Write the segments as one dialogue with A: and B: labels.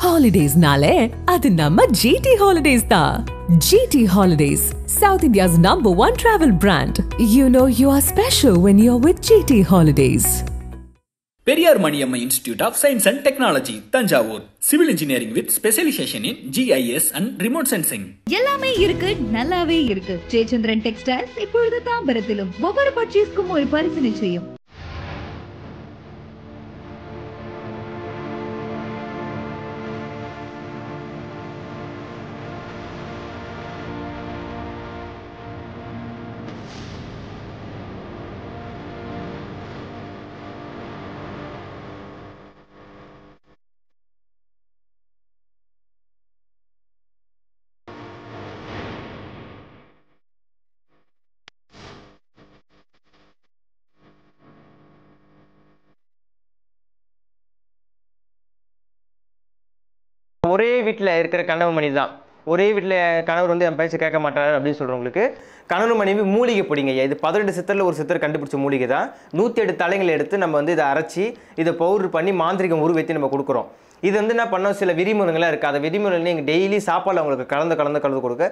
A: Holidays-nale, adu namma GT Holidays da. GT Holidays, South India's #1 travel brand. You know you are special when you're with GT Holidays.
B: Periyar Maniamma Institute of Science and Technology, Tanjavur. Civil Engineering with specialization in GIS and remote sensing.
C: எல்லாமே இருக்கு, நல்லாவே இருக்கு. Jayachandran textiles இப்பொழுது தாம்பரத்திலும் ஒவ்வொரு பர்ச்சேஸ்க்கும் ஒரு பரிசு நிச்சயம்.
D: ஒரே வீட்டில் இருக்கிற கணவன் மணி தான். ஒரே வீட்டில் கணவர் வந்து என் பேச்சு கேட்க மாட்டார் அப்படின்னு சொல்கிறவங்களுக்கு கணவன் மனைவி மூலிகை பிடிங்க. இது 18 சித்தரில் ஒரு சித்தர் கண்டுபிடிச்ச மூலிகை தான். 108 தலைங்களை எடுத்து நம்ம வந்து இதை அரைச்சி இதை பவுடர் பண்ணி மாந்திரிகம் உருவேற்றி நம்ம கொடுக்குறோம். இது வந்து என்ன பண்ணோம், சில விதிமுறைகளாக இருக்குது. அந்த விதிமுறைகள் நீங்கள் டெய்லி சாப்பாடு அவங்களுக்கு கலந்து கொடுக்க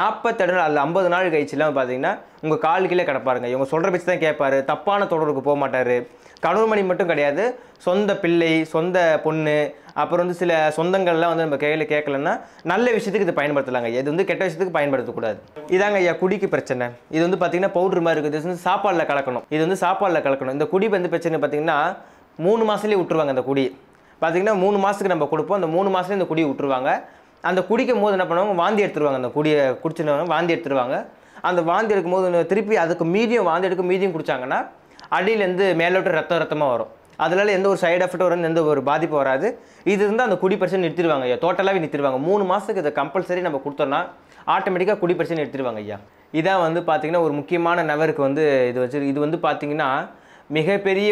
D: 47 நாள் அல்ல 50 நாள் கழிச்சுலாம் பார்த்தீங்கன்னா உங்கள் கால் கீழே கிடப்பாருங்க. இவங்க சொல்கிற பேச்சு தான் கேட்பார், தப்பான தொடர்புக்கு போக மாட்டார். கணவன் மணி மட்டும் கிடையாது, சொந்த பிள்ளை, சொந்த பொண்ணு, அப்புறம் வந்து சில சொந்தங்கள்லாம் வந்து நம்ம கையில் கேட்கலன்னா நல்ல விஷயத்துக்கு இது பயன்படுத்தலாங்க. இது வந்து கெட்ட விஷயத்துக்கு பயன்படுத்தக்கூடாது. இதாங்க ஐயா குடிக்கு பிரச்சனை. இது வந்து பார்த்தீங்கன்னா பவுடர் மாதிரி இருக்குது. இது வந்து சாப்பாடில் கலக்கணும். இந்த குடி வந்து பிரச்சனை பார்த்தீங்கன்னா 3 மாதத்துலேயே விட்டுருவாங்க. அந்த குடி பார்த்தீங்கன்னா 3 மாதத்துக்கு நம்ம கொடுப்போம். அந்த 3 மாதத்துலேயே இந்த குடியை விட்டுருவாங்க. அந்த குடிக்கும் போது என்ன பண்ணுவாங்க, வாந்தி எடுத்துருவாங்க. அந்த குடியை குடிச்சுனவங்க வாந்தி எடுத்துருவாங்க. அந்த வாந்தி எடுக்கும்போது திருப்பி அதுக்கு மீதியும் குடித்தாங்கன்னா அடியிலேருந்து மேலோட்டு ரத்தமாக வரும். அதனால எந்த ஒரு சைடு எஃபெக்ட் வரும், எந்த ஒரு பாதிப்பு வராது. இது இருந்தால் அந்த குடி பிரச்சனை நிறுத்திடுவாங்க ஐயா. டோட்டலாகவே நிறுத்திடுவாங்க. 3 மாதத்துக்கு இதை கம்பல்சரி நம்ம கொடுத்தோம்னா ஆட்டோமேட்டிக்காக குடி பிரச்சனை நிறுத்திடுவாங்க ஐயா. இதான் வந்து பார்த்திங்கன்னா ஒரு முக்கியமான நபருக்கு வந்து இது வந்து பார்த்திங்கன்னா மிகப்பெரிய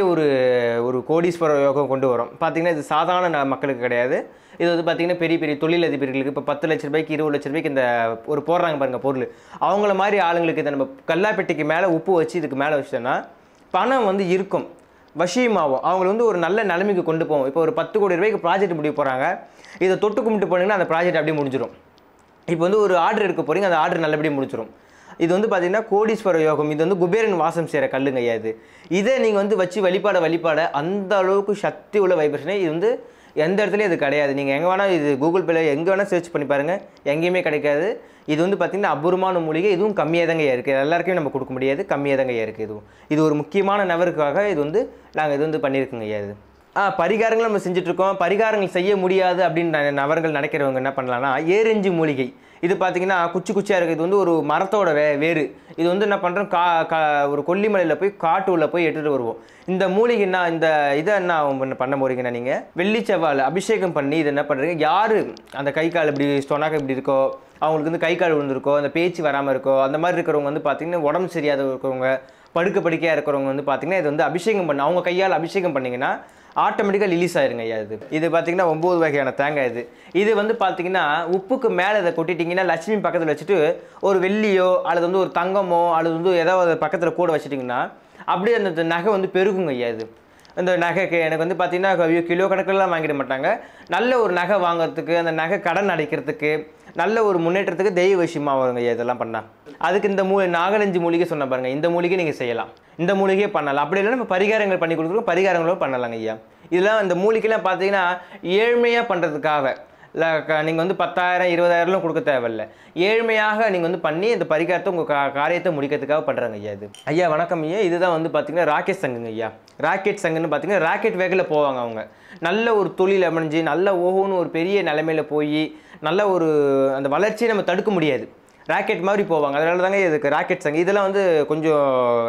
D: ஒரு கோடீஸ்வர யோகம் கொண்டு வரும். பார்த்திங்கன்னா இது சாதாரண மக்களுக்கு கிடையாது. இது வந்து பார்த்திங்கன்னா பெரிய பெரிய தொழிலதிபர்களுக்கு இப்போ 10 லட்ச ரூபாய்க்கு 20 லட்ச ரூபாய்க்கு இந்த ஒரு போடுறாங்க பாருங்கள் பொருள். அவங்கள மாதிரி ஆளுங்களுக்கு இதை நம்ம கல்லாப்பெட்டிக்கு மேலே உப்பு வச்சு இதுக்கு மேலே வச்சோன்னா பணம் வந்து இருக்கும், வசியமாகும். அவங்களை வந்து ஒரு நல்ல நிலைமைக்கு கொண்டு போவோம். இப்போ ஒரு 10 கோடி ரூபாய்க்கு ப்ராஜெக்ட் முடிய போகிறாங்க. இதை தொட்டு கும்பிட்டு போனீங்கன்னா அந்த ப்ராஜெக்ட் அப்படியே முடிஞ்சிடும். இப்போ வந்து ஒரு ஆர்டர் எடுக்க போகிறீங்க, அந்த ஆர்டர் நல்லபடியாக முடிச்சிடும். இது வந்து பார்த்திங்கன்னா கோடீஸ்வர யோகம். இது வந்து குபேரன் வாசம் செய்கிற கல்லுங்க ஐயா. இதை நீங்கள் வந்து வச்சு வழிபாட அந்த அளவுக்கு சக்தி உள்ள வைப்ரேஷனே இது வந்து எந்த இடத்துலையும் இது கிடையாது. நீங்கள் எங்கே வேணால் இது கூகுள் பேல எங்கே வேணால் சர்ச் பண்ணி பாருங்கள், எங்கேயுமே கிடைக்காது. இது வந்து பார்த்திங்கன்னா அபூர்வமான மூலிகை. இதுவும் கம்மியாக தாங்க இருக்குது. எல்லாருக்குமே நம்ம கொடுக்க முடியாது, கம்மியாக தாங்க இருக்குது. இது ஒரு முக்கியமான நபருக்காக இது வந்து நாங்கள் இது வந்து பண்ணியிருக்கோங்க ஐயா. பரிகாரங்கள் நம்ம செஞ்சுட்ருக்கோம். பரிகாரங்கள் செய்ய முடியாது அப்படின்னு நபர்கள் நினைக்கிறவங்க என்ன பண்ணலான்னா ஏரெஞ்சி மூலிகை. இது பார்த்திங்கன்னா குச்சியாக இருக்குது. இது வந்து ஒரு மரத்தோட வேறு. இது வந்து என்ன பண்ணுறோம், ஒரு கொல்லிமலையில் போய் காட்டு உள்ள போய் எடுத்துகிட்டு வருவோம். இந்த மூலிகைன்னா இதை என்ன பண்ண போகிறீங்கன்னா நீங்கள் வெள்ளி செவ்வாழை அபிஷேகம் பண்ணி இதை என்ன பண்ணுறீங்க, யார் அந்த கை கால் இப்படி ஸ்டொனாக இப்படி இருக்கோ, அவங்களுக்கு வந்து கை கால் விழுந்திருக்கோ, அந்த பேச்சு வராமல் இருக்கோ, அந்த மாதிரி இருக்கிறவங்க வந்து பார்த்திங்கன்னா உடம்பு சரியாத இருக்கிறவங்க, படுக்கையாக இருக்கிறவங்க வந்து பார்த்திங்கன்னா இது வந்து அபிஷேகம் பண்ண அவங்க கையால் அபிஷேகம் பண்ணிங்கன்னா ஆட்டோமேட்டிக்காக ரிலீஸ் ஆயிருங்க ஐயா. இது பார்த்திங்கன்னா 9 வகையான தேங்காய். இது வந்து பார்த்திங்கன்னா உப்புக்கு மேலே இதை கொட்டிட்டிங்கன்னா லட்சுமி பக்கத்தில் வச்சுட்டு ஒரு வெள்ளியோ அல்லது வந்து ஒரு தங்கமோ அல்லது வந்து ஏதாவது பக்கத்தில் கூட வச்சுட்டிங்கன்னா அப்படியே அந்த நகை வந்து பெருகுங்க ஐயா. இந்த நகைக்கு எனக்கு வந்து பார்த்திங்கன்னா கிலோ கணக்கிலலாம் வாங்கிட மாட்டாங்க. நல்ல ஒரு நகை வாங்குறதுக்கு, அந்த நகை கடன் அடைக்கிறதுக்கு, நல்ல ஒரு முன்னேற்றத்துக்கு தெய்வ விஷயமாக வருங்க ஐயா. இதெல்லாம் பண்ணால் அதுக்கு இந்த நாகலஞ்சு மூலிகை சொன்ன பாருங்கள், இந்த மூலிகை நீங்கள் செய்யலாம், இந்த மூலிகையே பண்ணலாம். அப்படி இல்லைன்னா நம்ம பரிகாரங்கள் பண்ணி கொடுக்குறோம், பரிகாரங்களும் பண்ணலாங்க ஐயா. இதெல்லாம் இந்த மூலிகைலாம் பார்த்தீங்கன்னா ஏழ்மையாக பண்ணுறதுக்காக நீங்கள் வந்து 10,000 20,000 கொடுக்க தேவையில்லை. ஏழ்மையாக நீங்கள் வந்து பண்ணி இந்த பரிகாரத்தை உங்கள் காரியத்தை முடிக்கிறதுக்காக பண்ணுறாங்க ஐயா. ஐயா வணக்கம் ஐயா. இதுதான் வந்து பார்த்திங்கன்னா ராக்கெட் சங்குங்க ஐயா. ராக்கெட் சங்குன்னு பார்த்திங்கன்னா ராக்கெட் வேகில் போவாங்க அவங்க. நல்ல ஒரு தொழில் அமைஞ்சு நல்ல ஓஹோன்னு ஒரு பெரிய நிலைமையில் போய் நல்ல ஒரு அந்த வளர்ச்சியை நம்ம தடுக்க முடியாது. ராக்கெட் மாதிரி போவாங்க. அதனால தாங்க இதுக்கு ராக்கெட் சங்கு. இதெல்லாம் வந்து கொஞ்சம்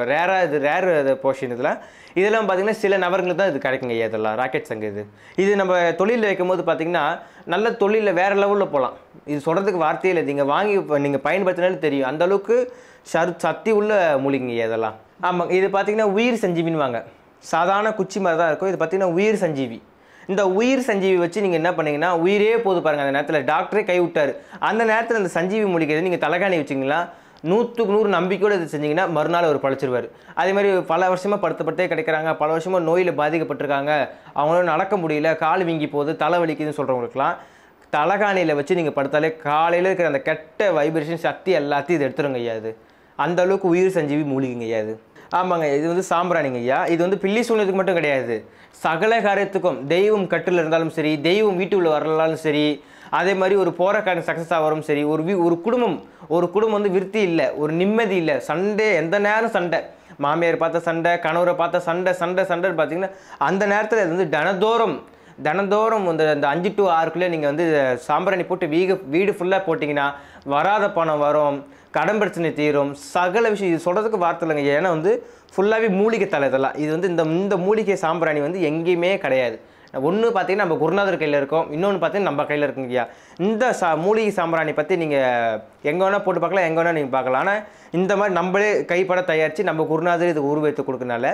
D: ரேர் போர்ஷன். இதெல்லாம் பார்த்திங்கன்னா சில நபர்களுக்கு தான் இது கிடைக்குங்க ஐயா. இதெல்லாம் ராக்கெட் சங்கு. இது நம்ம தொழிலில் வைக்கும் போது பார்த்திங்கன்னா நல்ல தொழிலில் வேறு லெவலில் போகலாம். இது சொல்கிறதுக்கு வார்த்தையே இல்லை. நீங்கள் பயன்படுத்தினாலும் தெரியும் அந்தளவுக்கு சக்தி உள்ள மூலிகைங்க ஐயா இதெல்லாம். ஆமாங்க. இது பார்த்திங்கன்னா உயிர் சஞ்சீவின்னு வாங்க. சாதாரண குச்சி மாதிரி தான் இருக்கும். இது பார்த்திங்கன்னா உயிர் சஞ்சீவி. இந்த உயிர் சஞ்சீவி வச்சு நீங்கள் என்ன பண்ணீங்கன்னா உயிரே போது பாருங்கள். அந்த நேரத்தில் டாக்டரே கைவிட்டார். அந்த நேரத்தில் அந்த சஞ்சீவி மூலிகை நீங்கள் தலைகாணி வச்சிங்களா 100க்கு 100 நம்பிக்கையோடு இது செஞ்சிங்கன்னா மறுநாள் அவர் பழச்சிருவார். அதே மாதிரி பல வருஷமாக படுத்தப்பட்டே கிடைக்கிறாங்க, பல வருஷமாக நோயில் பாதிக்கப்பட்டிருக்காங்க, அவங்களால நடக்க முடியல, கால் வீங்கி போகுது, தலை வலிக்குதுன்னு சொல்கிறவங்களுக்குலாம் தலகாணியில் வச்சு நீங்கள் படுத்தாலே காலையில் இருக்கிற அந்த கெட்ட வைப்ரேஷன் சக்தி எல்லாத்தையும் இது எடுத்துருங்க ஐயா. இது அந்த அளவுக்கு உயிர் சஞ்சீவி மூலிகைங்க ஐயா. இது ஆமாங்க, இது வந்து சாம்பிராணிங்க ஐயா. இது வந்து பில்லி சூழ்நிலைக்கு மட்டும் கிடையாது, சகல காரியத்துக்கும். தெய்வம் கட்டில் இருந்தாலும் சரி, தெய்வம் வீட்டுக்குள்ள வரலாலும் சரி, அதே மாதிரி ஒரு போகிற காரியம் சக்ஸஸ் ஆகிறோம் சரி, ஒரு குடும்பம் வந்து விருத்தி இல்லை, ஒரு நிம்மதி இல்லை, சண்டை, எந்த நேரம் சண்டை, மாமியார் பார்த்த சண்டை, கணவரை பார்த்த சண்டை பார்த்தீங்கன்னா அந்த நேரத்தில் இது வந்து தினந்தோறும் அந்த 5 to 6 நீங்கள் வந்து சாம்பிராணி போட்டு வீடு ஃபுல்லாக போட்டிங்கன்னா வராத பணம் வரும், கடன் பிரச்சனை தீரும், சகல விஷயம். இது சொல்கிறதுக்கு வார்த்தை இல்லைங்க. ஏன்னா வந்து ஃபுல்லாகவே மூலிகை தலை இதெல்லாம். இது வந்து இந்த மூலிகை சாம்பிராணி வந்து எங்கேயுமே கிடையாது. ஒன்று பார்த்தீங்கன்னா நம்ம குருநாதர் கையில் இருக்கோம், இன்னொன்று பார்த்தீங்கன்னா நம்ம கையில் இருக்குங்க ஐயா. இந்த மூலிகை சாம்பிராணி பற்றி நீங்கள் எங்கே வேணால் போட்டு பார்க்கலாம், எங்கே வேணால் நீங்கள் பார்க்கலாம். ஆனால் இந்த மாதிரி நம்மளே கைப்பட தயாரித்து நம்ம குருநாதர் இதுக்கு உருவத்து கொடுக்கறனால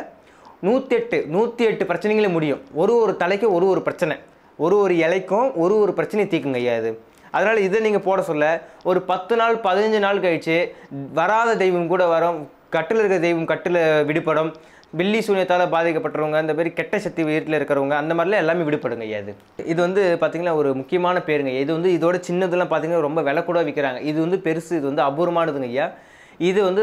D: 108 பிரச்சனைகளே முடியும். ஒரு தலைக்கும் ஒரு பிரச்சனை, ஒரு இலைக்கும் ஒரு பிரச்சனையை தீக்குங்க ஐயா இது. அதனால் இதை நீங்கள் போட சொல்ல ஒரு 10 நாள் 15 நாள் கழித்து வராத தெய்வம் கூட வரும், கட்டில் இருக்கிற தெய்வம் கட்டில் விடுபடும், பில்லி சூன்யத்தால் பாதிக்கப்பட்டவங்க, இந்த மாதிரி கெட்ட சக்தி வீட்டில் இருக்கிறவங்க, அந்த மாதிரிலாம் எல்லாமே விடுபடுங்க ஐயா. இது வந்து பார்த்திங்கன்னா ஒரு முக்கியமான பேருங்க. இது வந்து இதோட சின்னதெல்லாம் பார்த்திங்கன்னா ரொம்ப விலை கூட விற்கிறாங்க. இது வந்து பெருசு, இது வந்து அபூர்வமானதுங்க ஐயா. இது வந்து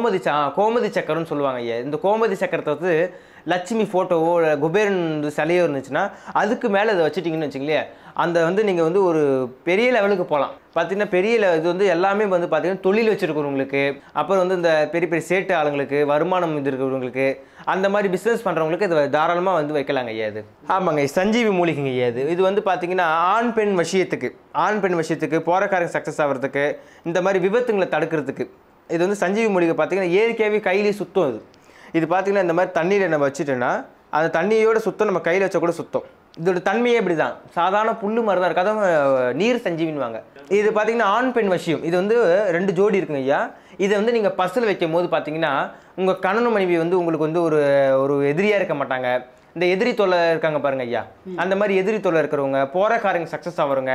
D: கோமதி சக்கரம்னு சொல்லுவாங்க ஐயா. இந்த கோமதி சக்கரத்தை வந்து லட்சுமி ஃபோட்டோவோ குபேரன் சிலையோ இருந்துச்சுன்னா அதுக்கு மேலே இதை வச்சுட்டிங்கன்னு வச்சுங்களேன், அந்த வந்து நீங்கள் வந்து ஒரு பெரிய லெவலுக்கு போகலாம். பார்த்தீங்கன்னா இது வந்து எல்லாமே வந்து பார்த்தீங்கன்னா தொழில் வச்சுருக்கிறவங்களுக்கு, அப்புறம் வந்து இந்த பெரிய சேட்டு ஆளுங்களுக்கு, வருமானம் இது இருக்கிறவங்களுக்கு, அந்த மாதிரி பிஸ்னஸ் பண்ணுறவங்களுக்கு இது தாராளமாக வந்து வைக்கலாங்க ஐயா. இது ஆமாங்க, சஞ்சீவி மூலிகைங்க ஐயா. இது வந்து பார்த்தீங்கன்னா ஆண் பெண் விஷயத்துக்கு போகிறக்காரங்க சக்ஸஸ் ஆகிறதுக்கு, இந்த மாதிரி விபத்துங்களை தடுக்கிறதுக்கு இது வந்து சஞ்சீவி மூலிகை பார்த்தீங்கன்னா இயற்கையாகவே கையிலே சுத்தம். இது பார்த்தீங்கன்னா இந்த மாதிரி தண்ணியில் நம்ம வச்சுட்டோன்னா அந்த தண்ணியோட சுத்தம் நம்ம கையில் வச்சா கூட சுத்தம். இதோட தன்மையே இப்படி தான், சாதாரண புல்லு மாதிரி தான் இருக்குது. அதான் நீர் சஞ்சீவின்வாங்க. இது பார்த்தீங்கன்னா ஆண் பெண் விஷயம். இது வந்து 2 ஜோடி இருக்குங்க ஐயா. இதை வந்து நீங்கள் பர்ஸில் வைக்கும் போது பார்த்தீங்கன்னா உங்கள் கணவன் மனைவி வந்து உங்களுக்கு வந்து ஒரு எதிரியாக இருக்க மாட்டாங்க. இந்த எதிரி தொல்லை இருக்காங்க பாருங்க ஐயா, அந்த மாதிரி எதிரி தொல்லை இருக்கிறவங்க, போகிறக்காரங்க சக்ஸஸ் ஆகிறவங்க,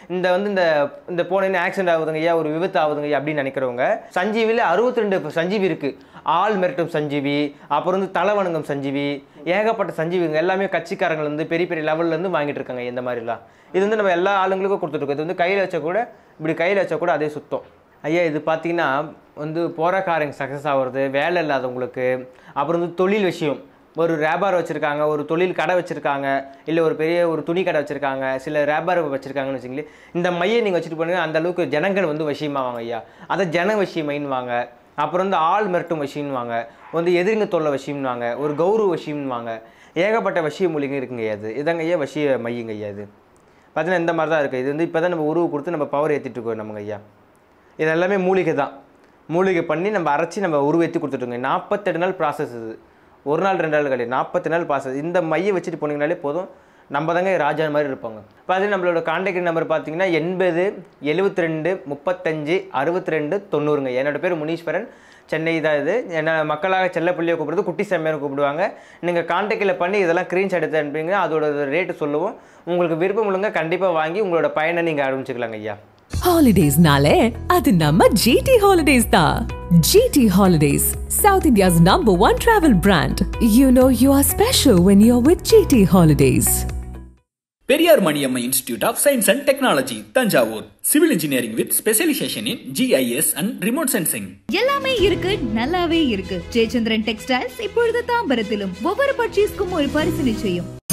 D: இந்த போனேன்னு ஆக்சிடென்ட் ஆகுதுங்க ஐயா, ஒரு விபத்து ஆகுதுங்க ஐயா அப்படின்னு நினைக்கிறவங்க, சஞ்சீவியில் 62 சஞ்சீவி இருக்குது. ஆள் மிரட்டும் சஞ்சீவி, அப்புறம் வந்து தலைவணங்கம் சஞ்சீவி, ஏகப்பட்ட சஞ்சீவிங்க எல்லாமே கட்சிக்காரங்கள் வந்து பெரிய லெவல்லேருந்து வாங்கிட்டு இருக்காங்க. இந்த மாதிரிலாம் இது வந்து நம்ம எல்லா ஆளுங்களுக்கும் கொடுத்துருக்கோம். இது வந்து கையில் வச்சா கூட அதே சுத்தம் ஐயா. இது பார்த்தீங்கன்னா வந்து போகிறக்காரங்க சக்ஸஸ் ஆகிறது, வேலை இல்லாதவங்களுக்கு, அப்புறம் வந்து தொழில் விஷயம், ஒரு வியாபாரம் வச்சுருக்காங்க, ஒரு தொழில் கடை வச்சுருக்காங்க, இல்லை ஒரு துணி கடை வச்சுருக்காங்க, சில வியாபாரம் வச்சுருக்காங்கன்னு வச்சுங்களேன். இந்த மையை நீங்கள் வச்சுட்டு போனீங்க அந்த அளவுக்கு ஜனங்கள் வந்து வசியமாவாங்க ஐயா. அதை ஜன வசியமைன்னுவாங்க. அப்புறம் வந்து ஆள் மிரட்டும் வசியம்னுவாங்க, வந்து எதிரிங்க தொல்லை வசியம்னுவாங்க, ஒரு கௌரவ வசியம்னுவாங்க, ஏகப்பட்ட வசிய மூலிகை இருக்குங்க ஐயா. இதாங்க ஐயா வசிய மையங்க ஐயா. இது பார்த்தீங்கன்னா இந்த மாதிரி தான் இருக்குது. இது வந்து இப்போ தான் நம்ம உருவு கொடுத்து நம்ம பவர் ஏற்றிட்டு இருக்கோம் நமங்க ஐயா. இது எல்லாமே மூலிகை தான். மூலிகை பண்ணி நம்ம அரைச்சி நம்ம உருவேற்றி கொடுத்துட்டுங்க. 48 நாள் ப்ராசஸ். இது 1 நாள் 2 நாள் கிடையாது, 48 நாள் ப்ராசஸ். இந்த மையை வச்சுட்டு போனீங்கனாலே போதும், நம்ம தாங்க ராஜா மாதிரி இருப்பாங்க. பார்த்தீங்கன்னா நம்மளோட கான்டாக்ட் நம்பர் பார்த்தீங்கன்னா 80 72 35 62 90ங்க. என்னோட பேர் முனீஸ்வரன், சென்னை தான். இது என்ன மக்களாக செல்ல பிள்ளையை கூப்பிடுறது, குட்டி செம்மையாக கூப்பிடுவாங்க. நீங்கள் கான்டாக்டில் பண்ணி இதெல்லாம் ஸ்க்ரீன்ஷாட் எடுத்து அனுப்பிங்கன்னா அதோட ரேட்டு சொல்லுவோம். உங்களுக்கு விருப்பம் உள்ளவங்க கண்டிப்பாக வாங்கி உங்களோட பயனை நீங்கள் ஆரம்பிச்சுக்கலாங்க ஐயா.
A: Holidays nale adu namma GT Holidays da. GT Holidays, South India's #1 travel brand. You know you are special when you're with GT Holidays.
B: Periyar Maniyamma Institute of Science and Technology, Tanjavur. Civil Engineering with specialization in GIS and remote sensing.
C: எல்லாமே இருக்கு, நல்லாவே இருக்கு. Jayachandran textiles இப்பொழுது தாம்பரத்திலும் ஒவ்வொரு பர்ச்சேஸ்க்கும் ஒரு பரிசு நிச்சயம்.